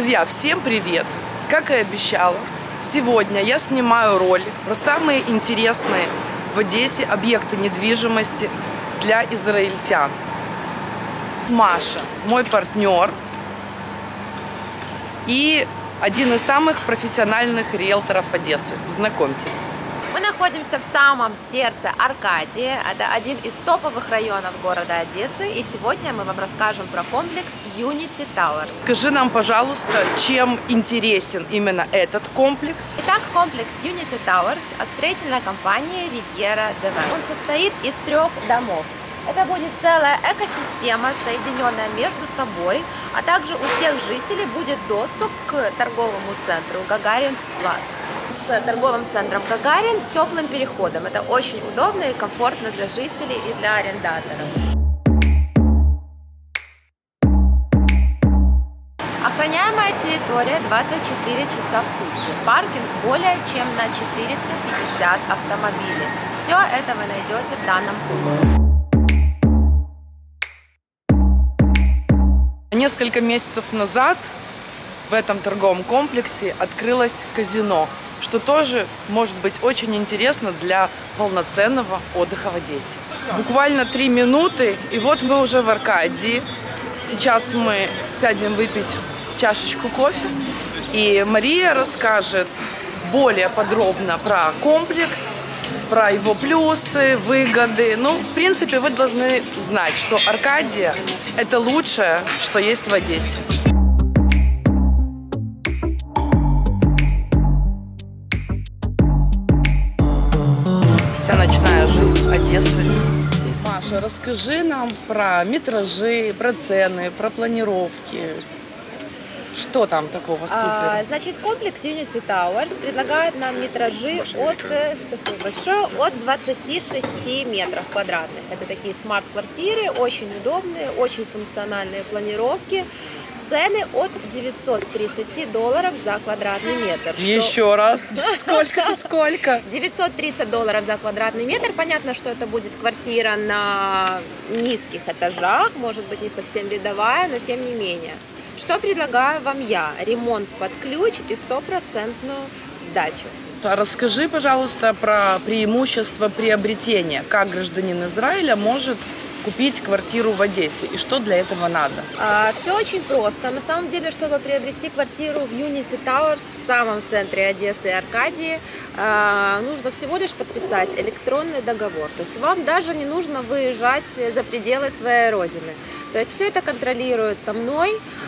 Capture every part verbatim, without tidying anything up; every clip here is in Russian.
Друзья, всем привет! Как и обещала, сегодня я снимаю ролик про самые интересные в Одессе объекты недвижимости для израильтян. Маша, мой партнер и один из самых профессиональных риэлторов Одессы. Знакомьтесь. Мы находимся в самом сердце Аркадии. Это один из топовых районов города Одессы. И сегодня мы вам расскажем про комплекс Unity Towers. Скажи нам, пожалуйста, чем интересен именно этот комплекс? Итак, комплекс Unity Towers от строительной компании Riviera Development. Он состоит из трех домов. Это будет целая экосистема, соединенная между собой, а также у всех жителей будет доступ к торговому центру Гагарин Плаза. С торговым центром Гагарин теплым переходом. Это очень удобно и комфортно для жителей и для арендаторов. Охраняемая территория двадцать четыре часа в сутки. Паркинг более чем на четыреста пятьдесят автомобилей. Все это вы найдете в данном комплексе. Несколько месяцев назад в этом торговом комплексе открылось казино, что тоже может быть очень интересно для полноценного отдыха в Одессе. Буквально три минуты, и вот мы уже в Аркадии. Сейчас мы сядем выпить чашечку кофе, и Мария расскажет более подробно про комплекс, про его плюсы, выгоды. Ну, в принципе, вы должны знать, что Аркадия – это лучшее, что есть в Одессе. Вся ночная жизнь Одессы здесь. Маша, расскажи нам про метражи, про цены, про планировки. Что там такого супер? А, значит, комплекс Unity Towers предлагает нам метражи от, спасибо большое, от двадцати шести метров квадратных. Это такие смарт-квартиры, очень удобные, очень функциональные планировки. Цены от девятисот тридцати долларов за квадратный метр. Еще что... раз, сколько, сколько? девятьсот тридцать долларов за квадратный метр. Понятно, что это будет квартира на низких этажах, может быть, не совсем видовая, но тем не менее. Что предлагаю вам я? Ремонт под ключ и стопроцентную сдачу. Расскажи, пожалуйста, про преимущество приобретения. Как гражданин Израиля может купить квартиру в Одессе и что для этого надо? А, все очень просто. На самом деле, чтобы приобрести квартиру в Unity Towers в самом центре Одессы и Аркадии, а, нужно всего лишь подписать электронный договор. То есть вам даже не нужно выезжать за пределы своей родины. То есть все это контролируется мной.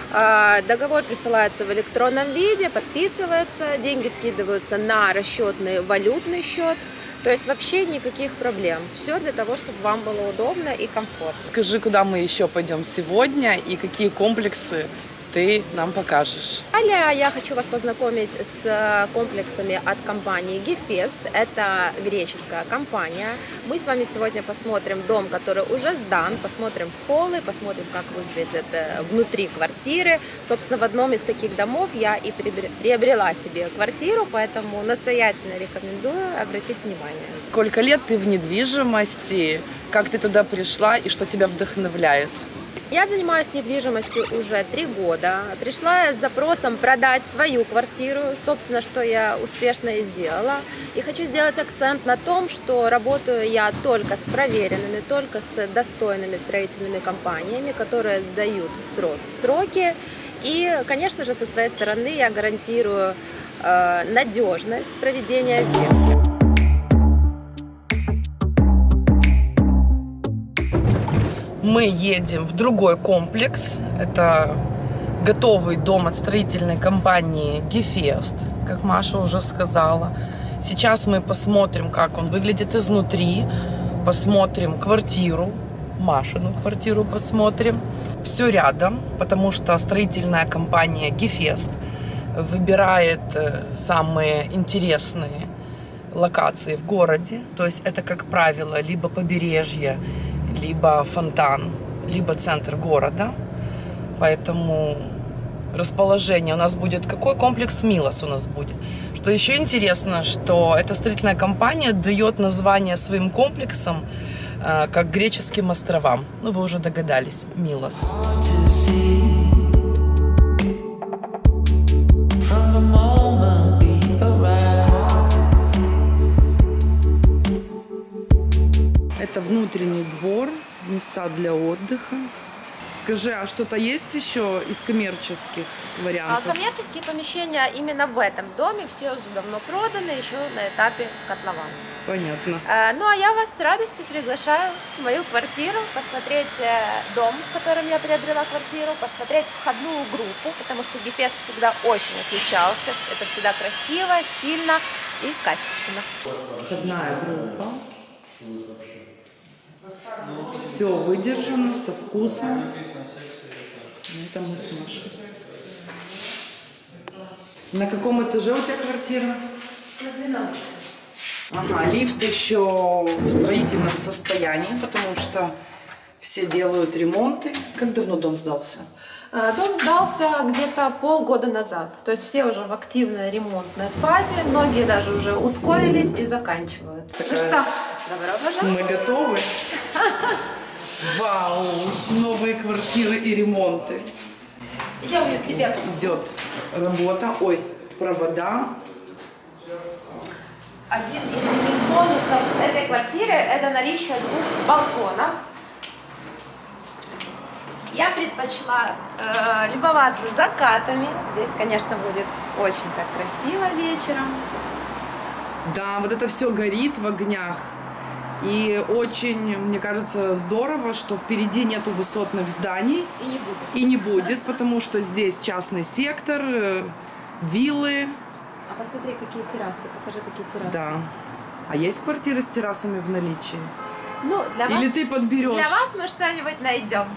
А, договор присылается в электронном виде, подписывается, деньги скидываются на расчетный валютный счет. То есть вообще никаких проблем. Все для того, чтобы вам было удобно и комфортно. Скажи, куда мы еще пойдем сегодня и какие комплексы ты нам покажешь. Далее я хочу вас познакомить с комплексами от компании Gefest. Это греческая компания. Мы с вами сегодня посмотрим дом, который уже сдан, посмотрим холлы, посмотрим, как выглядит внутри квартиры. Собственно, в одном из таких домов я и приобрела себе квартиру, поэтому настоятельно рекомендую обратить внимание. Сколько лет ты в недвижимости, как ты туда пришла и что тебя вдохновляет? Я занимаюсь недвижимостью уже три года. Пришла я с запросом продать свою квартиру, собственно, что я успешно и сделала. И хочу сделать акцент на том, что работаю я только с проверенными, только с достойными строительными компаниями, которые сдают в, срок, в сроки. И, конечно же, со своей стороны я гарантирую э, надежность проведения сделки. Мы едем в другой комплекс. Это готовый дом от строительной компании Gefest, как Маша уже сказала. Сейчас мы посмотрим, как он выглядит изнутри. Посмотрим квартиру. Машину квартиру посмотрим. Все рядом, потому что строительная компания Gefest выбирает самые интересные локации в городе. То есть это, как правило, либо побережье, либо фонтан, либо центр города. Поэтому расположение у нас будет... Какой комплекс Милос у нас будет? Что еще интересно, что эта строительная компания дает название своим комплексам, как греческим островам. Ну, вы уже догадались. Милос. Это внутренний двор, места для отдыха. Скажи, а что-то есть еще из коммерческих вариантов? А коммерческие помещения именно в этом доме все уже давно проданы, еще на этапе котлована. Понятно. А, ну а я вас с радостью приглашаю в мою квартиру, посмотреть дом, в котором я приобрела квартиру, посмотреть входную группу, потому что Гефест всегда очень отличался. Это всегда красиво, стильно и качественно. Входная группа. Все выдержано, со вкусом. Это мы с Машей. На каком этаже у тебя квартира? На двенадцатом. Ага, лифт еще в строительном состоянии, потому что все делают ремонты. Как давно дом сдался? Дом сдался где-то полгода назад. То есть все уже в активной ремонтной фазе. Многие даже уже ускорились и заканчивают. Такая... Ну что, добро пожаловать. Мы готовы. Вау! Новые квартиры и ремонты. Идем к тебе. Идет работа. Ой, провода. Один из таких бонусов этой квартиры – это наличие двух балконов. Я предпочла э, любоваться закатами. Здесь, конечно, будет очень так красиво вечером. Да, вот это все горит в огнях. И очень, мне кажется, здорово, что впереди нету высотных зданий. И не будет. И не будет, потому что здесь частный сектор, виллы. А посмотри, какие террасы. Покажи, какие террасы. Да. А есть квартиры с террасами в наличии? Ну, для Или вас, ты подберешь? Для вас мы что-нибудь найдем.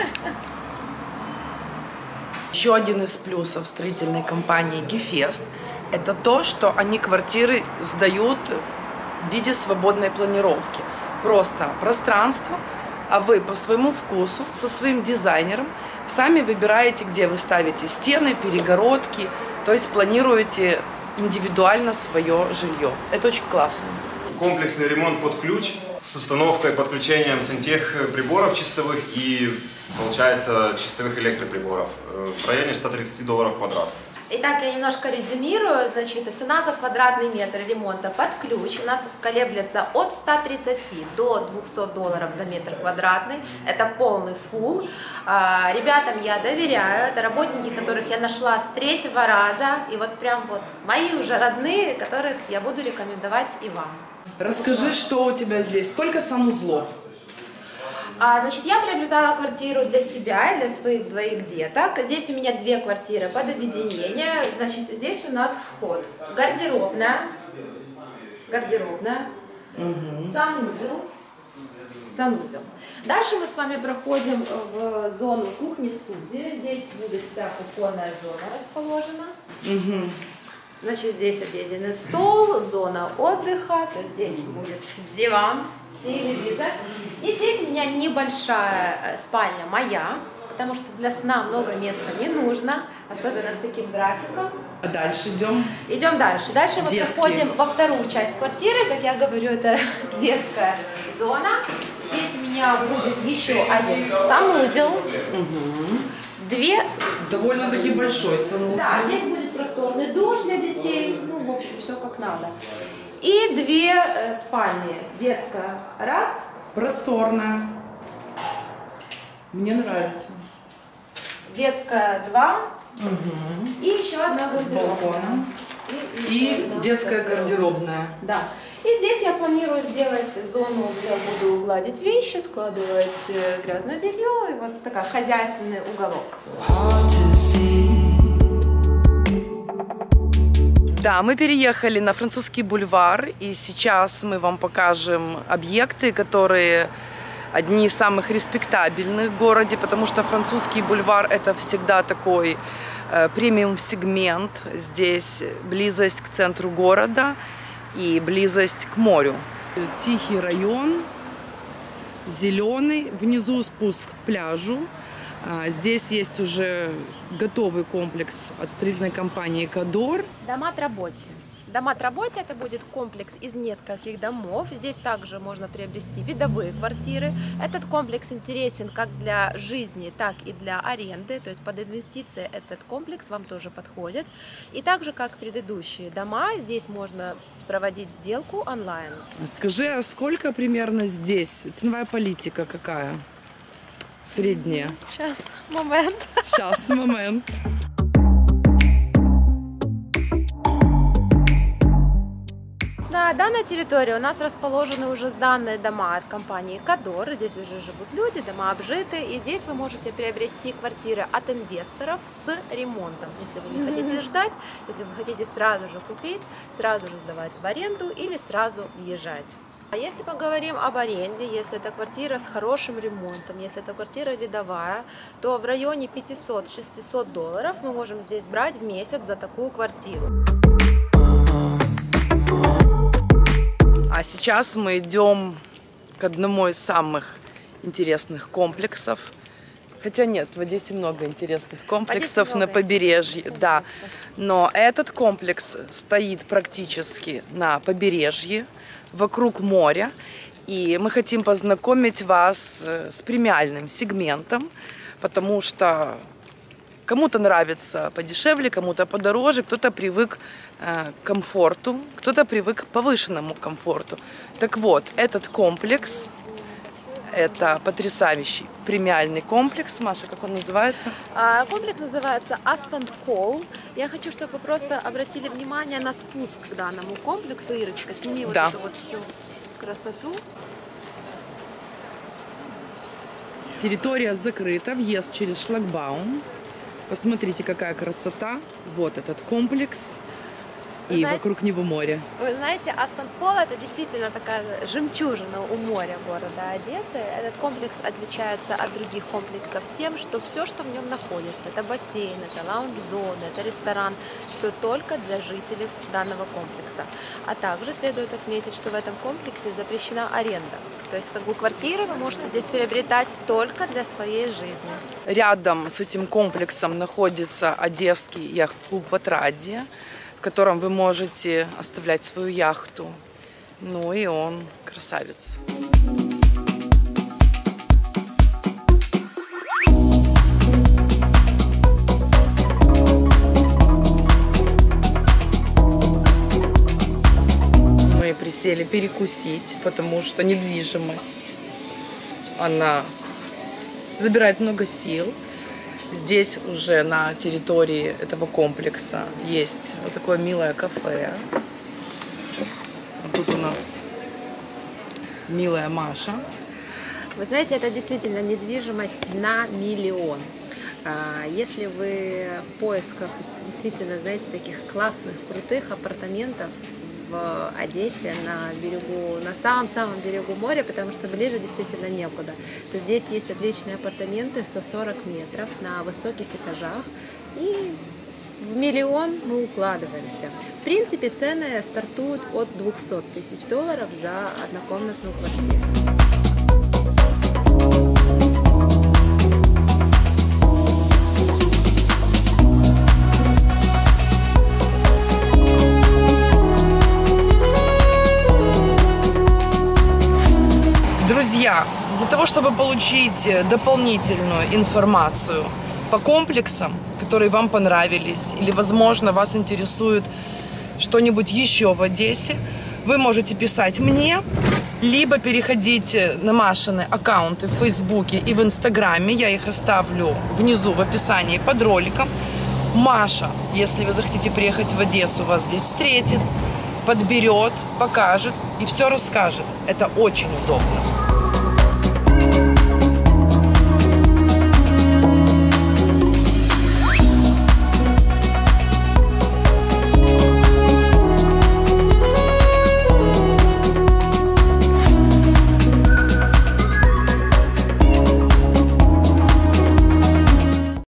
Еще один из плюсов строительной компании Гефест – это то, что они квартиры сдают в виде свободной планировки. Просто пространство, а вы по своему вкусу, со своим дизайнером, сами выбираете, где вы ставите стены, перегородки, то есть планируете индивидуально свое жилье. Это очень классно. Комплексный ремонт под ключ с установкой, подключением сантех приборов чистовых и, получается, чистовых электроприборов в районе ста тридцати долларов квадрат. Итак, я немножко резюмирую. Значит, цена за квадратный метр ремонта под ключ у нас колеблется от ста тридцати до двухсот долларов за метр квадратный. Это полный фулл. Ребятам я доверяю. Это работники, которых я нашла с третьего раза. И вот прям вот мои уже родные, которых я буду рекомендовать и вам. Расскажи, что у тебя здесь, сколько санузлов? А, значит, я приобретала квартиру для себя и для своих двоих деток. Здесь у меня две квартиры под объединение. Значит, здесь у нас вход. Гардеробная, гардеробная, угу. санузел, санузел. Дальше мы с вами проходим в зону кухни-студии. Здесь будет вся кухонная зона расположена. Угу. Значит, здесь обеденный стол, зона отдыха, то есть здесь будет диван, телевизор. И здесь у меня небольшая спальня моя, потому что для сна много места не нужно, особенно с таким графиком. А дальше идем? Идем дальше. Дальше мы Детские. проходим во вторую часть квартиры, как я говорю, это детская зона. Здесь у меня будет еще один санузел. Угу. Две... Довольно-таки большой санузел. Да, здесь будет просторный душ для детей, ну, в общем, все как надо. И две э, спальни. Детская раз. Просторная. Мне нравится. Детская два. Угу. И еще одна гардеробная. С балконом. И, и детская гардеробная. Да. И здесь я планирую сделать зону, где я буду гладить вещи, складывать грязное белье. И вот такая хозяйственный уголок. Да, мы переехали на Французский бульвар, и сейчас мы вам покажем объекты, которые одни из самых респектабельных в городе, потому что Французский бульвар – это всегда такой э, премиум-сегмент. Здесь близость к центру города и близость к морю. Тихий район, зеленый, внизу спуск к пляжу. Здесь есть уже готовый комплекс от строительной компании «Кадор». Дома от работе. Домат-работе это будет комплекс из нескольких домов. Здесь также можно приобрести видовые квартиры. Этот комплекс интересен как для жизни, так и для аренды. То есть под инвестиции этот комплекс вам тоже подходит. И также, как предыдущие дома, здесь можно проводить сделку онлайн. Скажи, а сколько примерно здесь? Ценовая политика какая? Средняя? Сейчас, момент. Сейчас, момент. На данной территории у нас расположены уже сданные дома от компании Кадор. Здесь уже живут люди, дома обжиты. И здесь вы можете приобрести квартиры от инвесторов с ремонтом. Если вы не хотите ждать, если вы хотите сразу же купить, сразу же сдавать в аренду или сразу въезжать. А если поговорим об аренде, если это квартира с хорошим ремонтом, если это квартира видовая, то в районе пятисот-шестисот долларов мы можем здесь брать в месяц за такую квартиру. А сейчас мы идем к одному из самых интересных комплексов. Хотя нет, в Одессе много интересных комплексов много на побережье, комплексов. да. Но этот комплекс стоит практически на побережье, вокруг моря. И мы хотим познакомить вас с премиальным сегментом, потому что кому-то нравится подешевле, кому-то подороже, кто-то привык э, к комфорту, кто-то привык к повышенному комфорту. Так вот, этот комплекс, это потрясающий премиальный комплекс. Маша, как он называется? А, комплекс называется Aston Hall. Я хочу, чтобы вы просто обратили внимание на спуск к данному комплексу. Ирочка, сними вот Да. эту вот всю красоту. Территория закрыта, въезд через шлагбаум. Посмотрите, какая красота. Вот этот комплекс. Вы И знаете, вокруг него море. Вы знаете, Aston Hall это действительно такая жемчужина у моря города Одессы. Этот комплекс отличается от других комплексов тем, что все, что в нем находится, это бассейн, это лаунж-зона, это ресторан, все только для жителей данного комплекса. А также следует отметить, что в этом комплексе запрещена аренда. То есть как бы квартиры вы можете здесь приобретать только для своей жизни. Рядом с этим комплексом находится одесский яхт-клуб в Отрадье, в котором вы можете оставлять свою яхту. Ну и он красавец. Мы присели перекусить, потому что недвижимость, она забирает много сил. Здесь уже на территории этого комплекса есть вот такое милое кафе. А тут у нас милая Маша. Вы знаете, это действительно недвижимость на миллион. Если вы в поисках действительно, знаете, таких классных, крутых апартаментов в Одессе на берегу, на самом-самом берегу моря, потому что ближе действительно некуда, то здесь есть отличные апартаменты сто сорок метров на высоких этажах, и в миллион мы укладываемся. В принципе, цены стартуют от двухсот тысяч долларов за однокомнатную квартиру. Друзья, для того, чтобы получить дополнительную информацию по комплексам, которые вам понравились, или, возможно, вас интересует что-нибудь еще в Одессе, вы можете писать мне, либо переходите на Машины аккаунты в Фейсбуке и в Инстаграме. Я их оставлю внизу в описании под роликом. Маша, если вы захотите приехать в Одессу, вас здесь встретит, подберет, покажет и все расскажет. Это очень удобно.